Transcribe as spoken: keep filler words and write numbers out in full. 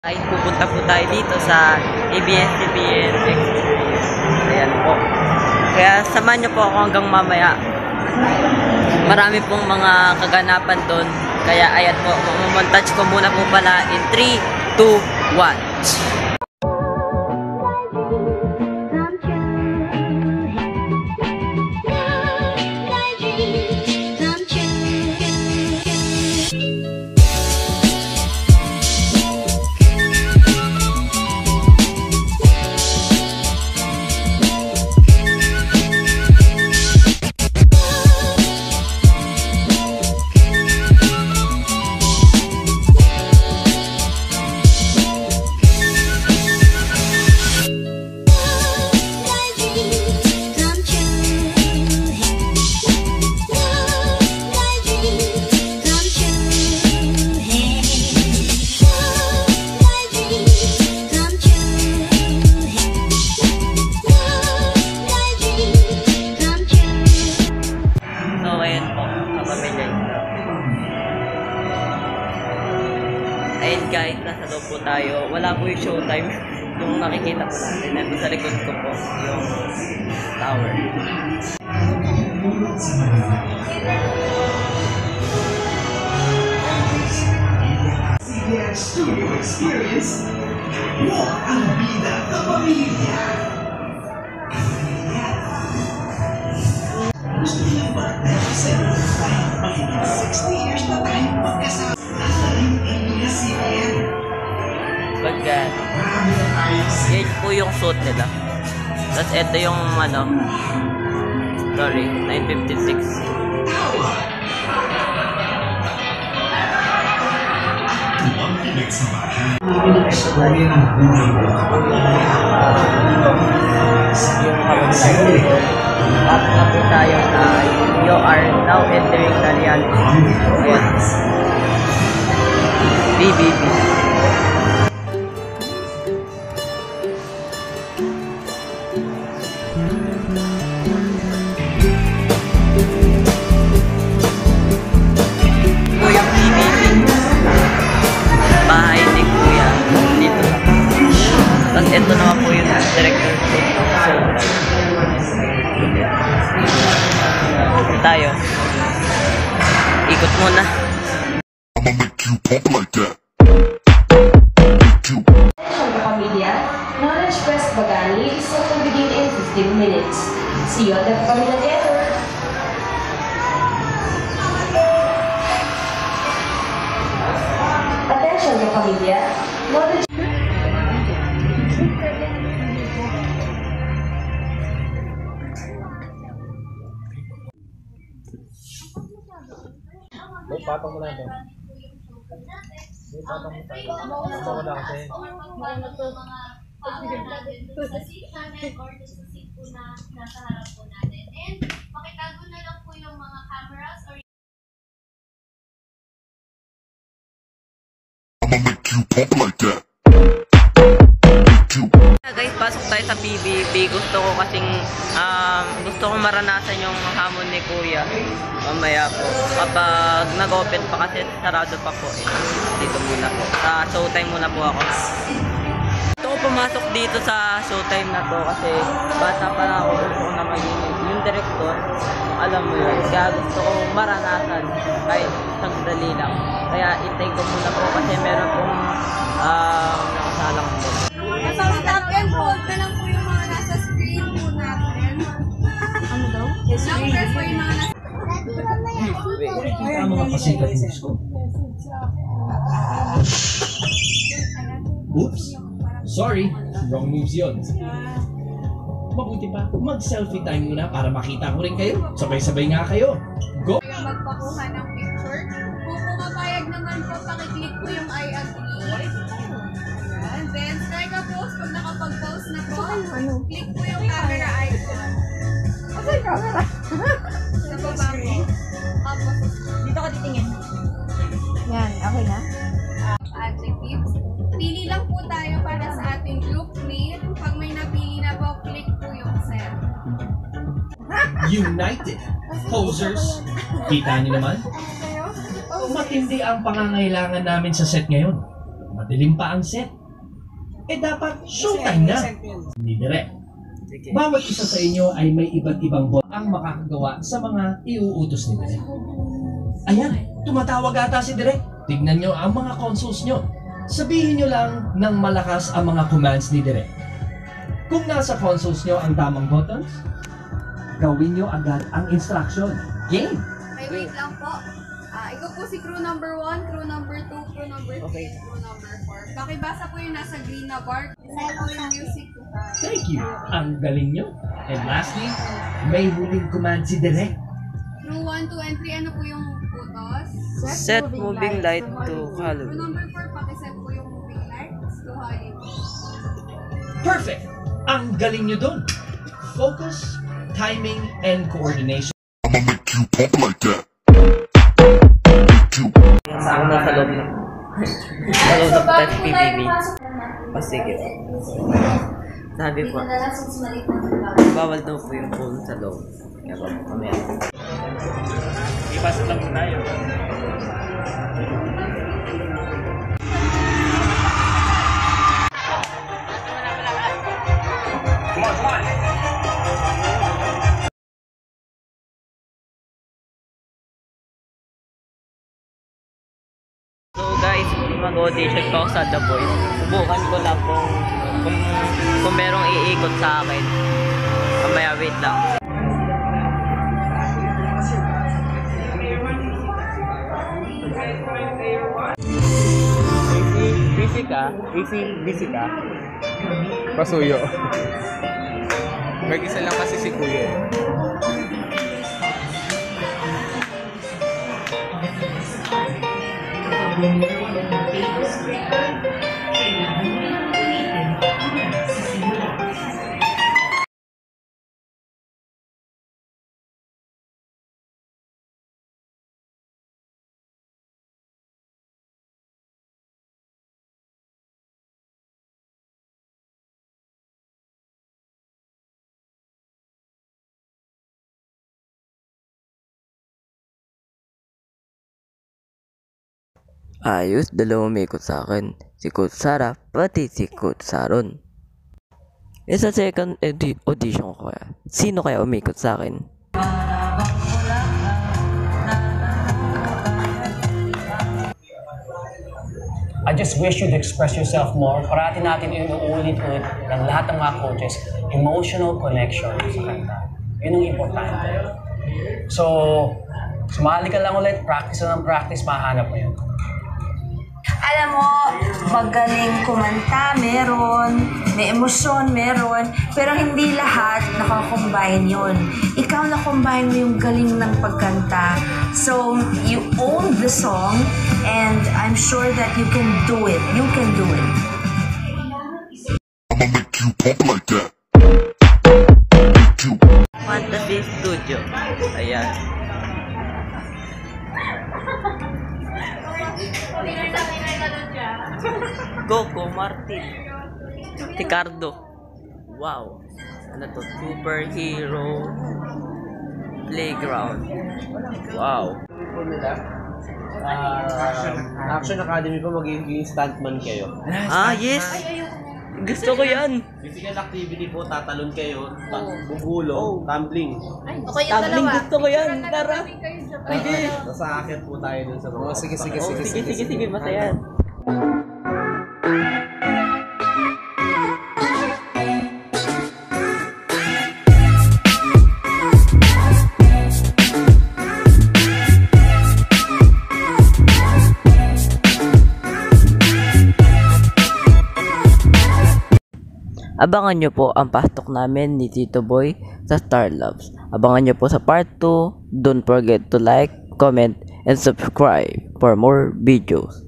Ay, pupunta po tayo dito sa A B S C B N experience. Ayan po. Kaya samahan niyo po ako hanggang mamaya. Marami pong mga kaganapan doon. Kaya ayan po, mamontage ko muna po pala in three, two, one. Ayun guys, nasa loob po tayo. Wala po yung showtime. Yung nakikita po natin. Ito sa likod ko po, yung tower. A B S C B N Studio Experience. Walk ang bida Kapamilya. Gusto niyo ba na sa iyo tayo magiging sixty years na tayo magkasama? A B S C B N. Pagka, yan po yung suit nila. Tapos ito yung ano, story, nine fifty-six. Ang pinagsamahan. Ang istorya ng buhay mo kapag Yung kapag dito, up na po tayo na you are now entering the reality. Ayan. B B B. Po yung B B B. Bahay ni Kuya. Dito lang. Tapos ito naman po yung director ko. So, tayo. Ikot muna. I'ma make you pop like that. Kapamilya, knowledge quest Bagani is set to begin in fifteen minutes. See you at the Kapamilya Theater. Attention Kapamilya, knowledge May patong mo lang ito. May patong mo tayo. Ano mo lang kasi? Sa seat namin or sa seat po na nasa harap po natin. And pakitago na lang po yung mga cameras or I'ma make you pop like that. Guys, pasok tayo sa B B B. Gusto ko kasing um, gusto kong maranasan yung hamon ni Kuya mamaya po. Kapag nag-open pa kasi sarado pa po eh. Dito muna po. Sa showtime muna po ako. Gusto ko pumasok dito sa showtime na to kasi bata pa na ako. Gusto ko na maging yung director. Alam mo yun. Kaya gusto ko maranasan kahit sagdali lang. Kaya intay ko muna po kasi meron pong uh, nakasalang po. Nasa stop and hold na lang po yung mga nasa screen po natin. Ano daw? Long press po yung mga nasa... Ang mga pasikat moves ko. Oops! Sorry, wrong moves yun. Mabuti pa, mag-selfie time muna para makita ko rin kayo. Sabay-sabay nga kayo. Go! Magpakuha ng picture. Kung pumapayag naman po, pakiclick po yung I agree. Ayan. Then, strike a pose. Pag nakapag-pose na po, click po yung camera icon. Asa yung camera? Sa baba po. Tapos, dito ka titingin. Yan, okay na? Uh, adjectives. Pili lang po tayo para sa ating group name. Pag may napili na po, click po yung send. United Posers. Kita niyo naman? Matindi ang pangangailangan namin sa set ngayon. madilim pa ang set, eh dapat showtime na. Hindi direct. Bawat isa sa inyo ay may iba't ibang bot ang makakagawa sa mga iuutos ni Direk. Ayan, tumatawag ata si Direk. Tignan nyo ang mga consoles nyo. Sabihin nyo lang ng malakas ang mga commands ni Direk. Kung nasa consoles nyo ang tamang buttons, gawin nyo agad ang instruction. Game! May wait lang po. Ah, ikaw po si crew number one, crew number two, crew number three, crew number four. Pakibasa po yung nasa green na bar. Set po yung music to high. Thank you! Ang galing nyo. And lastly, may huling command si Direk. Crew one, two, and three, ano po yung putos? Set moving light to color. Crew number four, pakiset po yung moving lights to high. Perfect! Ang galing nyo dun. Focus, timing, and coordination. I'ma make you pump like that. You. Sa ako na sa loob ng sa loob ng test P B B. O sige. Sabi po, bawal daw po yung phone sa loob. Kaya ba, mamaya. Ipasok lang muna yun. So guys, mag-audition ko sa The Voice. Subukan ko lang kung, kung, kung merong iikot sa akin. Mamaya, wait lang. Busy ka? Busy, busy ka? Pasuyo. Mag-isa lang kasi si Kuya eh. Ayos, dalawang may ikot sa akin. Si Coach Sarah, pati si Coach Saron. E sa second edi- audition ko kaya, sino kaya umikot sa akin? I just wish you'd express yourself more. Parati natin inuulit-ulit ng lahat ng mga coaches, emotional connection sa kanta. Yun ang importante. So, sumali ka lang ulit, practice na ng practice, mahanap mo yun. Alam mo, magaling kumanta, meron, may emosyon, meron, pero hindi lahat nakakombine yun. Ikaw na-combine mo yung galing ng pagkanta. So, you own the song, and I'm sure that you can do it. You can do it. I'ma make you pump like that. You. Fantasy Studio. Ayan. Coco Martin. Ricardo. Wow. Ano to? Superhero Playground. Wow. Uh, Action Academy po, magiging stuntman kayo. Ah, yes! Gusto ko yan! Physical activity po, tatalon kayo, ta- bubulong, tumbling. Okay, yung Tumbling, dalawa. gusto ko yan! Tara! Sige! Nasa akin po tayo dun sa mga... sige, sige, Oh, sige, sige, sige, masaya. Abangan nyo po ang pastok namin ni Tito Boy sa Star Loves. Abangan nyo po sa part two. Don't forget to like, comment, and subscribe for more videos.